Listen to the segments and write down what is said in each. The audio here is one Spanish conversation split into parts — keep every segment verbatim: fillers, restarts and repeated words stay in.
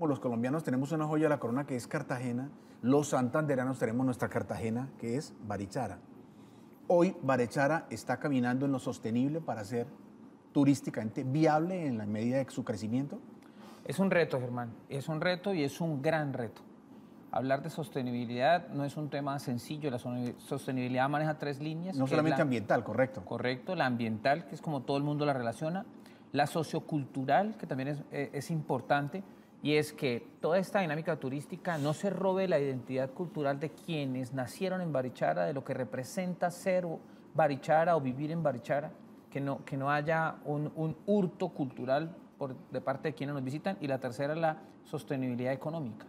Los colombianos tenemos una joya de la corona que es Cartagena, los santanderanos tenemos nuestra Cartagena que es Barichara. Hoy Barichara está caminando en lo sostenible para ser turísticamente viable en la medida de su crecimiento. Es un reto, Germán, es un reto y es un gran reto. Hablar de sostenibilidad no es un tema sencillo, la sostenibilidad maneja tres líneas. No solamente la, ambiental, correcto. Correcto, la ambiental, que es como todo el mundo la relaciona, la sociocultural, que también es, es importante, y es que toda esta dinámica turística no se robe la identidad cultural de quienes nacieron en Barichara, de lo que representa ser Barichara o vivir en Barichara, que no, que no haya un, un hurto cultural por, de parte de quienes nos visitan. Y la tercera, la sostenibilidad económica.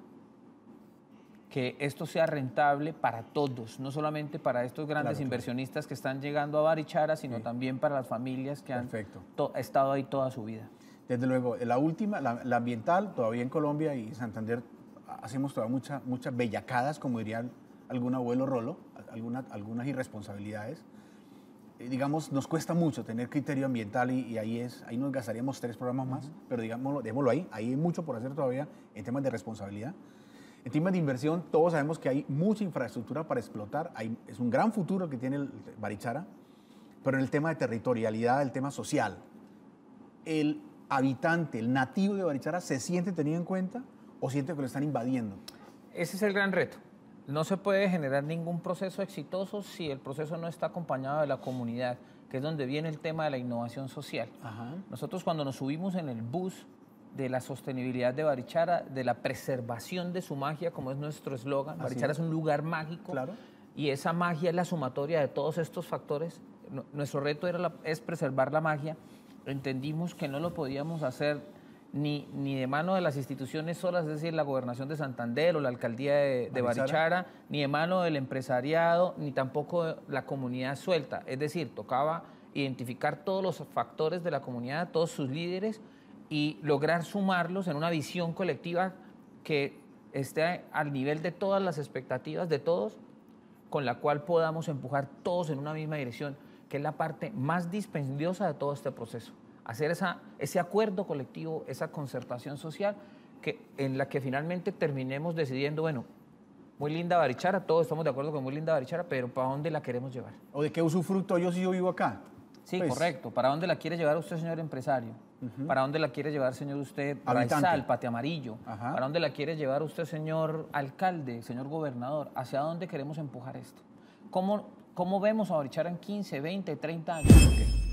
Que esto sea rentable para todos, no solamente para estos grandes claro, inversionistas claro. que están llegando a Barichara, sino sí. también para las familias que han estado ahí toda su vida. Desde luego, la última, la, la ambiental, todavía en Colombia y Santander hacemos todavía mucha, muchas bellacadas, como diría algún abuelo Rolo, alguna, algunas irresponsabilidades. Eh, digamos, nos cuesta mucho tener criterio ambiental y, y ahí, es, ahí nos gastaríamos tres programas más, uh-huh. pero digámoslo, démoslo ahí, ahí hay mucho por hacer todavía en temas de responsabilidad. En temas de inversión, todos sabemos que hay mucha infraestructura para explotar, hay, es un gran futuro que tiene el Barichara, pero en el tema de territorialidad, el tema social, el habitante, el nativo de Barichara, ¿se siente tenido en cuenta o siente que lo están invadiendo? Ese es el gran reto. No se puede generar ningún proceso exitoso si el proceso no está acompañado de la comunidad, que es donde viene el tema de la innovación social. Ajá. Nosotros cuando nos subimos en el bus de la sostenibilidad de Barichara, de la preservación de su magia, como es nuestro eslogan, Barichara es un lugar mágico, claro. y esa magia es la sumatoria de todos estos factores. Nuestro reto era la, es preservar la magia. Entendimos que no lo podíamos hacer ni, ni de mano de las instituciones solas, es decir, la Gobernación de Santander o la Alcaldía de, de Barichara, ni de mano del empresariado, ni tampoco de la comunidad suelta. Es decir, tocaba identificar todos los factores de la comunidad, todos sus líderes, y lograr sumarlos en una visión colectiva que esté al nivel de todas las expectativas de todos, con la cual podamos empujar todos en una misma dirección, que es la parte más dispendiosa de todo este proceso. Hacer esa, ese acuerdo colectivo, esa concertación social, que, en la que finalmente terminemos decidiendo, bueno, muy linda Barichara, todos estamos de acuerdo con muy linda Barichara, pero ¿para dónde la queremos llevar? ¿O de qué usufructo yo si yo vivo acá? Sí, pues, correcto. ¿Para dónde la quiere llevar usted, señor empresario? Uh-huh. ¿Para dónde la quiere llevar, señor usted, Raizal, Pate Amarillo? Uh-huh. ¿Para dónde la quiere llevar usted, señor alcalde, señor gobernador? ¿Hacia dónde queremos empujar esto? ¿Cómo, cómo vemos a Barichara en quince, veinte, treinta años? Okay.